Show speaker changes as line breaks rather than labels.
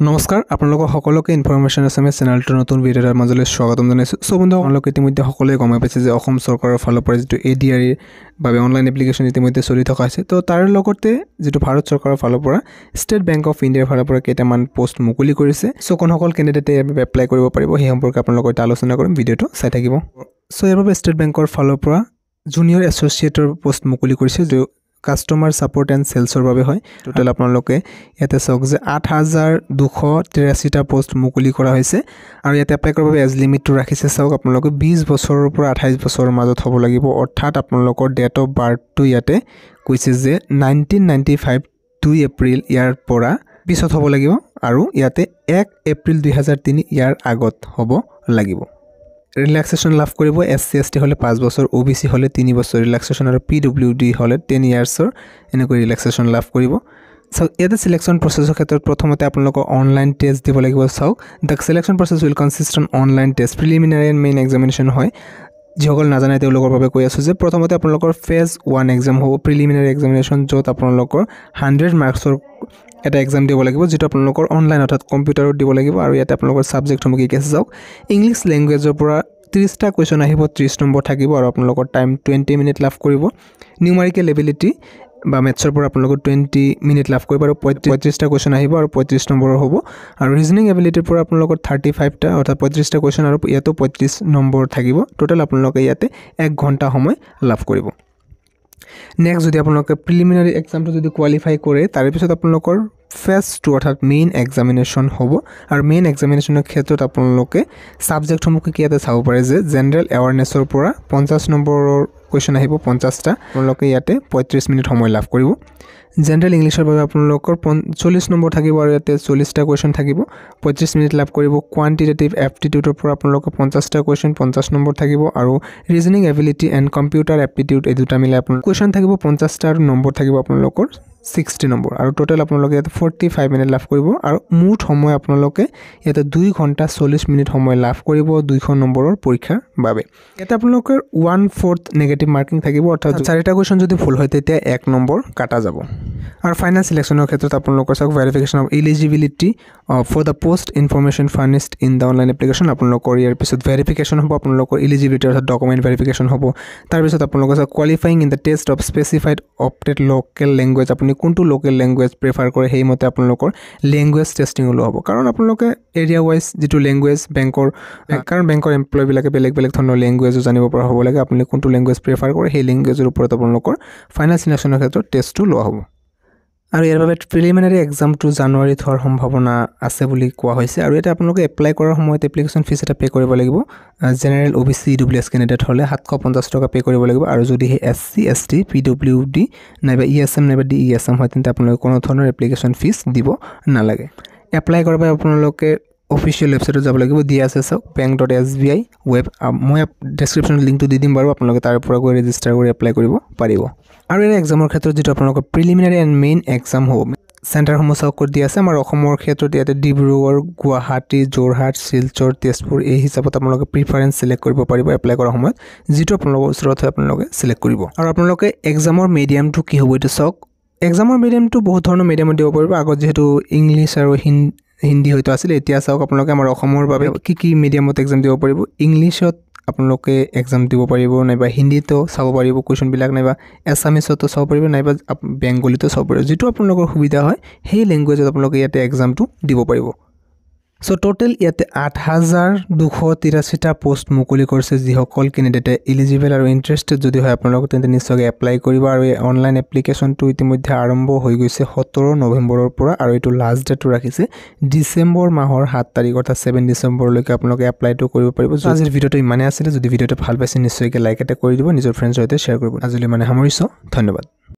নমস্কাৰ আপোনালোকক সকলোকে ইনফৰমেশ্যন আছামিজ চেনেলটোৰ নতুন ভিডিঅ'ৰ মাজলৈ স্বাগতম জনাইছোঁ। সো বন্ধু আপোনালোকে ইতিমধ্যে সকলোৱে গম পাইছে যে অসম চৰকাৰৰ ফালৰ পৰা যিটো ADR বাবে অনলাইন এপ্লিকেশ্যন ইতিমধ্যে চলি থকা হৈছে। তো তাৰ লগতে যিটো ভাৰত চৰকাৰৰ ফালৰ পৰা ষ্টেট বেংক অফ ইণ্ডিয়াৰ ফালৰ পৰা কেইটামান পোষ্ট মুকলি কৰিছে। সো কোনসকল কেণ্ডিডেটে ইয়াৰ বাবে এপ্লাই কৰিব পাৰিব সেই সম্পৰ্কে আপোনালোকৰ সৈতে আলোচনা কৰিম, ভিডিঅ'টো চাই থাকিব। সো ইয়াৰ বাবে ষ্টেট বেংকৰ ফালৰ পৰা জুনিয়ৰ এছ'চিয়েটৰ পোষ্ট মুকলি কৰিছে, যে কাষ্টমাৰ ছাপোৰ্ট এণ্ড চেলছৰ বাবে হয়। টোটেল আপোনালোকে ইয়াতে চাওক যে ৮,২৮৩টা পোষ্ট মুকলি কৰা হৈছে আৰু ইয়াতে এপ্লাই কৰাৰ বাবে এজ লিমিটটো ৰাখিছে। চাওক আপোনালোকে 20 বছৰৰ পৰা 28 বছৰৰ মাজত হ'ব লাগিব, অৰ্থাৎ আপোনালোকৰ ডেট অফ বাৰ্থটো ইয়াতে কৈছে যে 1995 2 এপ্ৰিল ইয়াৰ পৰা পিছত হ'ব লাগিব আৰু ইয়াতে 1 এপ্ৰিল 2003 ইয়াৰ আগত হ'ব লাগিব। ৰিলেক্সেশ্যন লাভ কৰিব SC ST হ'লে 5 বছৰ, OBC হ'লে 3 বছৰ ৰিলেক্সেশ্যন আৰু PWD হ'লে 10 ইয়াৰ্ছৰ এনেকৈ ৰিলেক্সেশ্যন লাভ কৰিব। চাওক ইয়াতে চিলেকশ্যন প্ৰচেছৰ ক্ষেত্ৰত প্ৰথমতে আপোনালোকৰ অনলাইন টেষ্ট দিব লাগিব। চাওক the selection process will consist on online test, preliminary and main examination হয়। যিসকল নাজানে তেওঁলোকৰ বাবে কৈ আছোঁ যে প্ৰথমতে আপোনালোকৰ ফেজ 1 এক্সাম হ'ব, প্ৰিলিমিনাৰী এক্সামিনেশ্যন, য'ত আপোনালোকৰ 100 মাৰ্কছৰ এটা এক্সাম দিব লাগিব, যিটো আপোনালোকৰ অনলাইন অৰ্থাৎ কম্পিউটাৰত দিব লাগিব। আৰু ইয়াতে আপোনালোকৰ ছাবজেক্টসমূহ কি আছে চাওক, ইংলিছ লেংগুৱেজৰ পৰা 30টা কুৱেশ্যন আহিব, 30 নম্বৰ থাকিব আৰু আপোনালোকৰ টাইম 20 মিনিট লাভ কৰিব। নিউমাৰিকেল এবিলিটি বা মেথছৰ পৰা আপোনালোকৰ 20 মিনিট লাভ কৰিব আৰু 35টা কুৱেশ্যন আহিব আৰু 35 নম্বৰৰ হ'ব। আৰু ৰিজনিং এবিলিটিৰ পৰা আপোনালোকৰ 35টা অৰ্থাৎ 35টা কুৱেশ্যন আৰু ইয়াতো 35 নম্বৰ থাকিব। টোটেল আপোনালোকে ইয়াতে 1 ঘণ্টা সময় লাভ কৰিব। নেক্সট যদি আপোনালোকে প্ৰিলিমিনাৰী এক্সামটো যদি কোৱালিফাই কৰে, তাৰপিছত আপোনালোকৰ ফেজ 2 অৰ্থাৎ মেইন এক্সামিনেশ্যন হ'ব। আৰু মেইন এক্সামিনেশ্যনৰ ক্ষেত্ৰত আপোনালোকে ছাবজেক্টসমূহ কি ইয়াতে চাব পাৰে যে জেনেৰেল এৱাৰনেছৰ পৰা 50 নম্বৰৰ কুৱেশ্যন আহিব, 50টা আপোনালোকে ইয়াতে 35 মিনিট সময় লাভ কৰিব। জেনেৰেল ইংলিছৰ বাবে আপোনালোকৰ 40 নম্বৰ থাকিব আৰু ইয়াতে 40টা কুৱেশ্যন থাকিব, 35 মিনিট লাভ কৰিব। কোৱান্টিটেটিভ এপ্টিটিউডৰ পৰা আপোনালোকৰ 50টা কুৱেশ্যন, 50 নম্বৰ থাকিব। আৰু reasoning ability and computer aptitude এই দুটা মিলাই আপোনালোকৰ কুৱেশ্যন থাকিব 50টা আৰু নম্বৰ থাকিব আপোনালোকৰ 60 নম্বৰ। আৰু টোটেল আপোনালোকে ইয়াতে 45 মিনিট লাভ কৰিব আৰু মুঠ সময় আপোনালোকে ইয়াতে 2 ঘণ্টা 40 মিনিট সময় লাভ কৰিব 200 নম্বৰৰ পৰীক্ষাৰ বাবে। ইয়াতে আপোনালোকৰ 1/4 নেগেটিভ মাৰ্কিং থাকিব, অৰ্থাৎ 4টা কুৱেশ্যন যদি ভুল হয় তেতিয়া 1 নম্বৰ কাটা যাব। আৰু ফাইনেল চিলেকশ্যনৰ ক্ষেত্ৰত আপোনালোকৰ চাওক verification of eligibility for the post information furnished in the online application. আপোনালোকৰ ইয়াৰ পিছত ভেৰিফিকেশ্যন হ'ব, আপোনালোকৰ এলিজিবিলিটি অৰ্থাৎ ডকুমেণ্ট ভেৰিফিকেশ্যন হ'ব। তাৰপিছত আপোনালোকৰ চাওক qualifying in the test of specified opted local language, আপুনি কোনটো লোকেল লেংগুৱেজ প্ৰিফাৰ কৰে সেইমতে আপোনালোকৰ লেংগুৱেজ টেষ্টিং ওলোৱা হ'ব। কাৰণ আপোনালোকে এৰিয়া ৱাইজ যিটো লেংগুৱেজ বেংকৰ, কাৰণ বেংকৰ এমপ্লয়বিলাকে বেলেগ বেলেগ ধৰণৰ লেংগুৱেজো জানিব পৰা হ'ব লাগে। আপুনি কোনটো লেংগুৱেজ প্ৰিফাৰ কৰে সেই লেংগুৱেজৰ ওপৰত আপোনালোকৰ ফাইনেল চিলেকশ্যনৰ ক্ষেত্ৰত টেষ্টটো লোৱা হ'ব। আৰু ইয়াৰ বাবে প্ৰিলিমিনাৰী এক্সামটো জানুৱাৰীত হোৱাৰ সম্ভাৱনা আছে বুলি কোৱা হৈছে। আৰু ইয়াতে আপোনালোকে এপ্লাই কৰাৰ সময়ত এপ্লিকেশ্যন ফিজ এটা পে' কৰিব লাগিব। জেনেৰেল OBC EWS কেণ্ডিডেট হ'লে 750 টকা পে' কৰিব লাগিব। আৰু যদি সেই SC ST PWD নাইবা ESM নাইবা DESM হয় তেন্তে আপোনালোকে কোনো ধৰণৰ এপ্লিকেশ্যন ফিজ দিব নালাগে। এপ্লাই কৰাৰ বাবে আপোনালোকে অফিচিয়েল ৱেবছাইটত যাব লাগিব, দিয়া আছে চাওক bank.sbi ৱেব। মই ডেছক্ৰিপশ্যনত লিংকটো দি দিম বাৰু, আপোনালোকে তাৰ পৰা গৈ ৰেজিষ্টাৰ কৰি এপ্লাই কৰিব পাৰিব। আৰু এই এক্সামৰ ক্ষেত্ৰত যিটো আপোনালোকৰ প্ৰিলিমিনাৰী এণ্ড মেইন এক্সাম হ'ব, চেণ্টাৰসমূহ চাওক ক'ত দিয়া আছে। আমাৰ অসমৰ ক্ষেত্ৰত ইয়াতে ডিব্ৰুগড়, গুৱাহাটী, যোৰহাট, শিলচৰ, তেজপুৰ এই হিচাপত আপোনালোকে প্ৰিফাৰেঞ্চ চিলেক্ট কৰিব পাৰিব এপ্লাই কৰাৰ সময়ত, যিটো আপোনালোকৰ ওচৰত হয় আপোনালোকে চিলেক্ট কৰিব। আৰু আপোনালোকে এক্সামৰ মিডিয়ামটো কি হ'ব এইটো চাওক। এক্সামৰ মিডিয়ামটো বহুত ধৰণৰ মিডিয়ামত দিব পাৰিব। আগত যিহেতু ইংলিছ আৰু হিন্দী হয়তো আছিলে, এতিয়া চাওক আপোনালোকে আমাৰ অসমৰ বাবে কি মিডিয়ামত এক্সাম দিব পাৰিব। ইংলিছত আপোনালোকে এক্সাম দিব পাৰিব, নাইবা হিন্দীতো চাব পাৰিব কুৱেশ্যনবিলাক, নাইবা এছামিছতো চাব পাৰিব, নাইবা বেংগলীতো চাব পাৰিব। যিটো আপোনালোকৰ সুবিধা হয় সেই লেংগুৱেজত আপোনালোকে ইয়াতে এক্সামটো দিব পাৰিব। চ' টোটেল ইয়াতে 8,283টা পোষ্ট মুকলি কৰিছে। যিসকল কেণ্ডিডেটে এলিজিবল আৰু ইণ্টাৰেষ্টেড যদি হয় আপোনালোকে তেন্তে নিশ্চয়কৈ এপ্লাই কৰিব। আৰু এই অনলাইন এপ্লিকেশ্যনটো ইতিমধ্যে আৰম্ভ হৈ গৈছে 17 নৱেম্বৰৰ পৰা, আৰু এইটো লাষ্ট ডেটটো ৰাখিছে ডিচেম্বৰ মাহৰ 7 তাৰিখ অৰ্থাৎ 7 ডিচেম্বৰলৈকে আপোনালোকে এপ্লাইটো কৰিব পাৰিব। আজিৰ ভিডিঅ'টো ইমানেই আছিলে। যদি ভিডিঅ'টো ভাল পাইছে নিশ্চয়কৈ লাইক এটা কৰি দিব, নিজৰ ফ্ৰেণ্ডছৰ সৈতে শ্বেয়াৰ কৰিব। আজিলৈ সামৰিছোঁ, ধন্যবাদ।